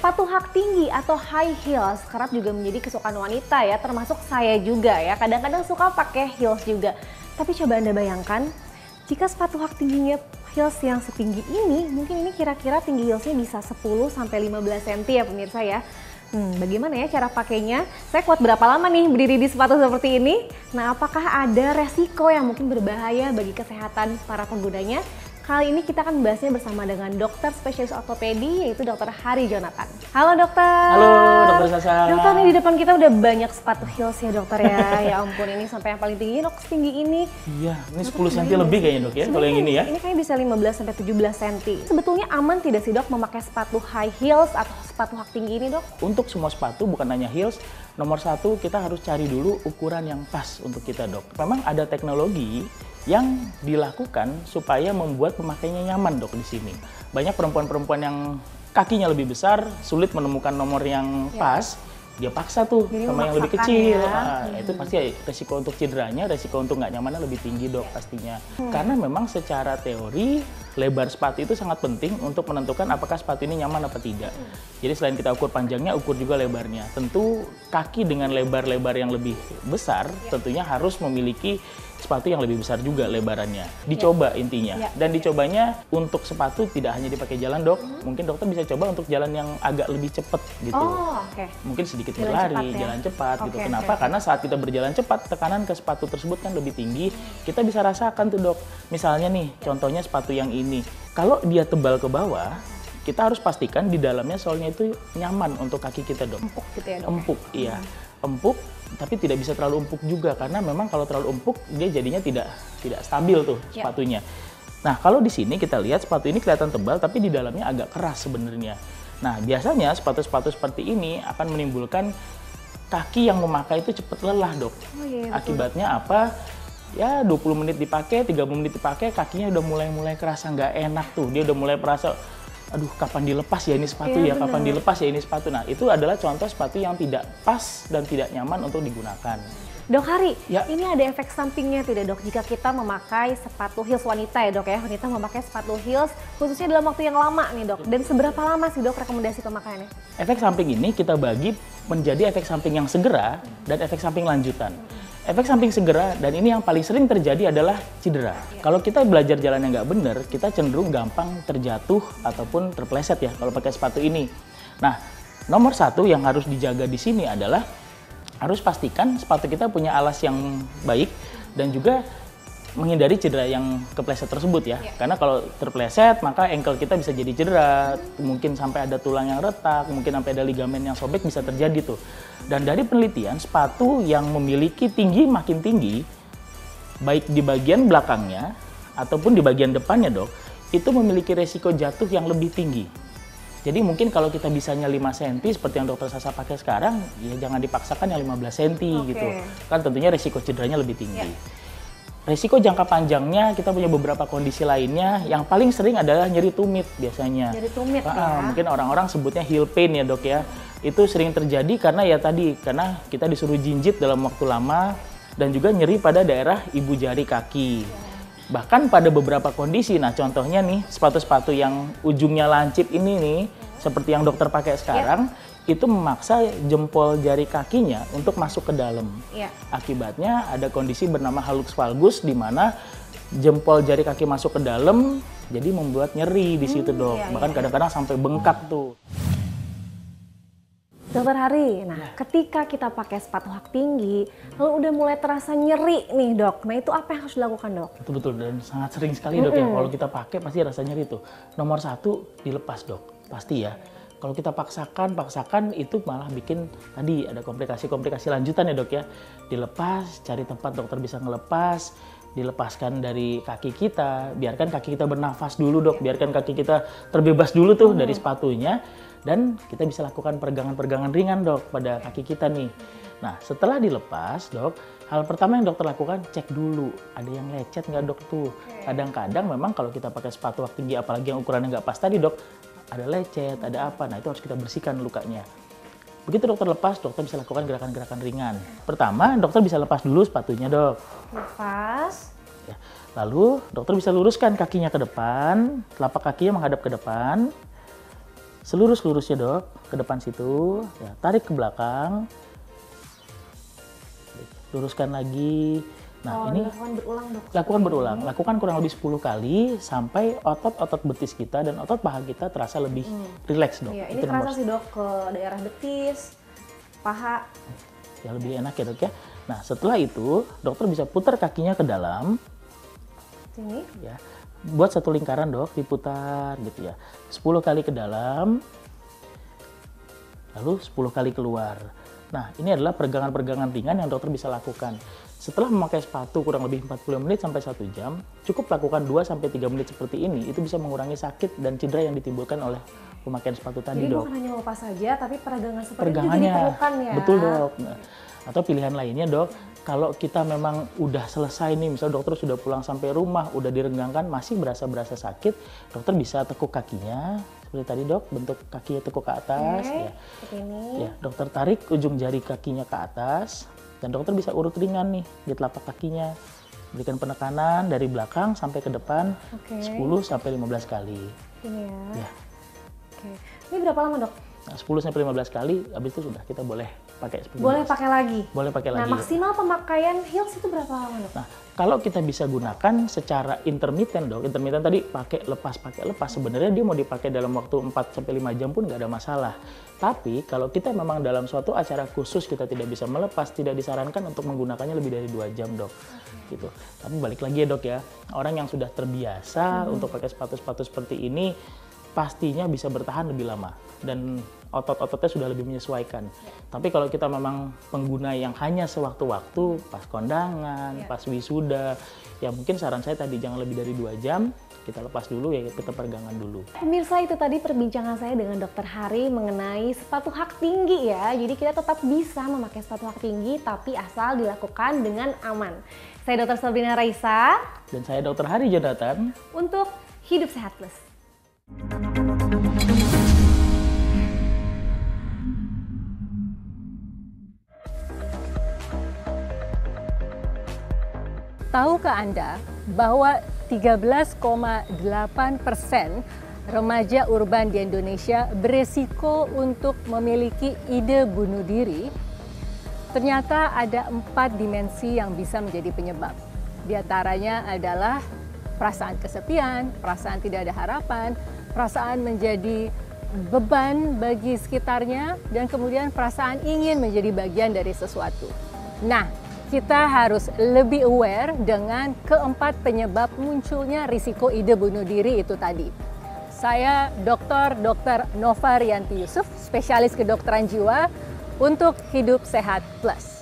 Sepatu hak tinggi atau high heels kerap juga menjadi kesukaan wanita ya, termasuk saya juga ya. Kadang-kadang suka pakai heels juga. Tapi coba Anda bayangkan, jika sepatu hak tingginya heels yang setinggi ini, mungkin ini kira-kira tinggi heelsnya bisa 10-15 cm ya pemirsa ya. Bagaimana ya cara pakainya? Saya kuat berapa lama nih berdiri di sepatu seperti ini? Nah, apakah ada resiko yang mungkin berbahaya bagi kesehatan para penggunanya? Kali ini kita akan membahasnya bersama dengan dokter spesialis ortopedi yaitu Dr. Hari Jonathan. Halo dokter. Halo dokter Sasa. Dokter, nih di depan kita udah banyak sepatu heels ya dokter ya. Ya ampun, ini sampai yang paling tinggi dok, setinggi ini. Iya, ini 10 cm lebih kayaknya dok ya kalau yang ini ya. Ini kayaknya bisa 15-17 cm. Sebetulnya aman tidak sih dok memakai sepatu high heels atau sepatu hak tinggi ini dok? Untuk semua sepatu bukan hanya heels, nomor satu kita harus cari dulu ukuran yang pas untuk kita dok. Memang ada teknologi yang dilakukan supaya membuat pemakainya nyaman dok di sini. Banyak perempuan-perempuan yang kakinya lebih besar, sulit menemukan nomor yang pas, dia paksa tuh jadi sama yang lebih kecil. Ya. Itu pasti resiko untuk cederanya, resiko untuk nggak nyamannya lebih tinggi dok pastinya. Karena memang secara teori lebar sepatu itu sangat penting untuk menentukan apakah sepatu ini nyaman apa tidak. Jadi selain kita ukur panjangnya, ukur juga lebarnya. Tentu kaki dengan lebar-lebar yang lebih besar tentunya harus memiliki sepatu yang lebih besar juga lebarannya. Dicoba intinya. Dan dicobanya untuk sepatu tidak hanya dipakai jalan dok. Mungkin dokter bisa coba untuk jalan yang agak lebih cepat gitu. Mungkin sedikit berlari, jalan cepat gitu. Kenapa? Karena saat kita berjalan cepat, tekanan ke sepatu tersebut kan lebih tinggi. Kita bisa rasakan tuh dok. Misalnya nih, contohnya sepatu yang ini. Kalau dia tebal ke bawah, kita harus pastikan di dalamnya solnya itu nyaman untuk kaki kita dok. Empuk gitu ya dok? Empuk, iya. Empuk, tapi tidak bisa terlalu empuk juga karena memang kalau terlalu empuk dia jadinya tidak stabil tuh sepatunya. Nah, kalau di sini kita lihat sepatu ini kelihatan tebal tapi di dalamnya agak keras sebenarnya. Nah, biasanya sepatu-sepatu seperti ini akan menimbulkan kaki yang memakai itu cepat lelah, dok. Akibatnya apa? Ya 20 menit dipakai, 30 menit dipakai, kakinya udah mulai kerasa nggak enak tuh. Dia udah mulai merasa, aduh kapan dilepas ya ini sepatu ya, kapan dilepas ya ini sepatu. Nah, itu adalah contoh sepatu yang tidak pas dan tidak nyaman untuk digunakan. Dok Hari, ini ada efek sampingnya tidak dok jika kita memakai sepatu heels wanita ya dok ya? Wanita memakai sepatu heels khususnya dalam waktu yang lama nih dok. Dan seberapa lama sih dok rekomendasi pemakaiannya? Efek samping ini kita bagi menjadi efek samping yang segera dan efek samping lanjutan. Efek samping segera dan ini yang paling sering terjadi adalah cedera. Kalau kita belajar jalan yang nggak benar, kita cenderung gampang terjatuh ataupun terpleset ya kalau pakai sepatu ini. Nah, nomor satu yang harus dijaga di sini adalah harus pastikan sepatu kita punya alas yang baik dan juga menghindari cedera yang kepleset tersebut ya. Karena kalau terpleset maka ankle kita bisa jadi cedera, mungkin sampai ada tulang yang retak, mungkin sampai ada ligamen yang sobek bisa terjadi tuh. Dan dari penelitian, sepatu yang memiliki tinggi makin tinggi, baik di bagian belakangnya ataupun di bagian depannya dok, itu memiliki resiko jatuh yang lebih tinggi. Jadi mungkin kalau kita bisanya 5 cm seperti yang dokter Sasa pakai sekarang, ya jangan dipaksakan yang 15 cm gitu. Kan tentunya resiko cederanya lebih tinggi. Risiko jangka panjangnya kita punya beberapa kondisi lainnya. Yang paling sering adalah nyeri tumit biasanya. Nyeri tumit ya? Mungkin orang-orang sebutnya heel pain ya dok ya. Itu sering terjadi karena ya tadi, karena kita disuruh jinjit dalam waktu lama dan juga nyeri pada daerah ibu jari kaki. Bahkan pada beberapa kondisi, nah contohnya nih sepatu-sepatu yang ujungnya lancip ini nih, seperti yang dokter pakai sekarang, itu memaksa jempol jari kakinya untuk masuk ke dalam. Akibatnya ada kondisi bernama hallux valgus di mana jempol jari kaki masuk ke dalam jadi membuat nyeri di situ dok. Bahkan kadang-kadang sampai bengkak tuh. Dokter Hari, nah ketika kita pakai sepatu hak tinggi, lalu udah mulai terasa nyeri nih dok, nah itu apa yang harus dilakukan dok? Betul-betul, dan sangat sering sekali dok ya, kalau kita pakai pasti rasa nyeri tuh. Nomor satu, dilepas dok, pasti ya. Kalau kita paksakan itu malah bikin tadi ada komplikasi-komplikasi lanjutan ya dok ya. Dilepas, cari tempat dokter bisa ngelepas, dilepaskan dari kaki kita, biarkan kaki kita bernafas dulu dok, biarkan kaki kita terbebas dulu tuh dari sepatunya, dan kita bisa lakukan peregangan-peregangan ringan dok pada kaki kita nih. Nah setelah dilepas dok, hal pertama yang dokter lakukan cek dulu ada yang lecet nggak dok tuh. Kadang-kadang memang kalau kita pakai sepatu hak tinggi apalagi yang ukurannya nggak pas tadi dok, ada lecet, ada apa, nah itu harus kita bersihkan lukanya. Begitu dokter lepas, dokter bisa lakukan gerakan-gerakan ringan. Pertama, dokter bisa lepas dulu sepatunya dok. Lepas. Ya. Lalu dokter bisa luruskan kakinya ke depan, telapak kakinya menghadap ke depan. Selurus-lurusnya dok, ke depan situ, ya, tarik ke belakang, luruskan lagi. Nah ini lakukan berulang dok. Lakukan berulang, lakukan kurang lebih 10 kali sampai otot-otot betis kita dan otot paha kita terasa lebih rileks dok. Iya, ini terasa sih dok ke daerah betis, paha. Ya lebih enak ya dok ya. Nah setelah itu dokter bisa putar kakinya ke dalam. Sini. Ya, buat satu lingkaran dok, diputar gitu ya. 10 kali ke dalam, lalu 10 kali keluar. Nah ini adalah peregangan-peregangan ringan yang dokter bisa lakukan. Setelah memakai sepatu kurang lebih 40 menit sampai 1 jam, cukup lakukan 2-3 menit seperti ini, itu bisa mengurangi sakit dan cedera yang ditimbulkan oleh pemakaian sepatu tadi Jadi dok. bukan hanya lepas saja, tapi peregangan seperti itu Peregangannya, diperlukan ya. betul dok. Nah, atau pilihan lainnya dok, kalau kita memang udah selesai nih, misalnya dokter sudah pulang sampai rumah, udah direnggangkan, masih berasa sakit, dokter bisa tekuk kakinya, seperti tadi dok, bentuk kakinya tekuk ke atas. Ya. Seperti ini. Ya, dokter tarik ujung jari kakinya ke atas, dan dokter bisa urut ringan nih di telapak kakinya. Berikan penekanan dari belakang sampai ke depan 10-15 kali. Ini ya. Ya. Oke. Ini berapa lama dok? Nah, 10-15 kali, habis itu sudah kita boleh pakai seperti Boleh ini. pakai lagi? Boleh pakai Nah, lagi. maksimal pemakaian heels itu berapa lama dok? Nah, kalau kita bisa gunakan secara intermittent dok, intermittent tadi pakai lepas, sebenarnya dia mau dipakai dalam waktu 4-5 jam pun nggak ada masalah. Tapi kalau kita memang dalam suatu acara khusus kita tidak bisa melepas, tidak disarankan untuk menggunakannya lebih dari 2 jam dok. Gitu. Tapi balik lagi ya dok ya, orang yang sudah terbiasa untuk pakai sepatu-sepatu seperti ini, pastinya bisa bertahan lebih lama dan otot-ototnya sudah lebih menyesuaikan. Tapi kalau kita memang pengguna yang hanya sewaktu-waktu, pas kondangan, pas wisuda, ya mungkin saran saya tadi jangan lebih dari 2 jam, kita lepas dulu ya, kita peregangan dulu. Pemirsa, itu tadi perbincangan saya dengan Dr. Hari mengenai sepatu hak tinggi ya. Jadi kita tetap bisa memakai sepatu hak tinggi, tapi asal dilakukan dengan aman. Saya Dr. Sabrina Raisa. Dan saya Dr. Hari Jonathan. Untuk Hidup Sehat Plus. Tahukah Anda bahwa 13,8% remaja urban di Indonesia beresiko untuk memiliki ide bunuh diri? Ternyata ada 4 dimensi yang bisa menjadi penyebab. Di antaranya adalah perasaan kesepian, perasaan tidak ada harapan, perasaan menjadi beban bagi sekitarnya, dan kemudian perasaan ingin menjadi bagian dari sesuatu. Nah, kita harus lebih aware dengan keempat penyebab munculnya risiko ide bunuh diri itu tadi. Saya Dr. Nova Rianti Yusuf, spesialis kedokteran jiwa untuk Hidup Sehat Plus.